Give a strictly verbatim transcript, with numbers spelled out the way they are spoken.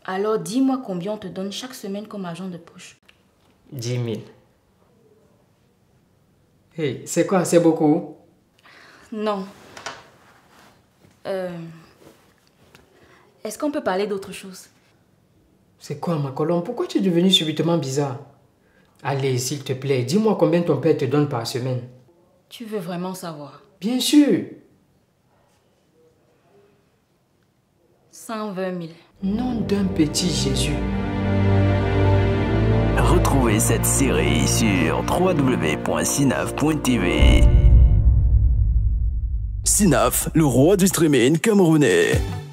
Alors dis-moi combien on te donne chaque semaine comme argent de poche. dix mille. Hey, c'est quoi? C'est beaucoup? Non. Euh... Est-ce qu'on peut parler d'autre chose? C'est quoi, ma colombe? Pourquoi tu es devenue subitement bizarre? Allez, s'il te plaît, dis-moi combien ton père te donne par semaine. Tu veux vraiment savoir? Bien sûr. cent vingt mille. Nom d'un petit Jésus. Retrouvez cette série sur w w w point cinaf point t v. Cinaf, le roi du streaming camerounais.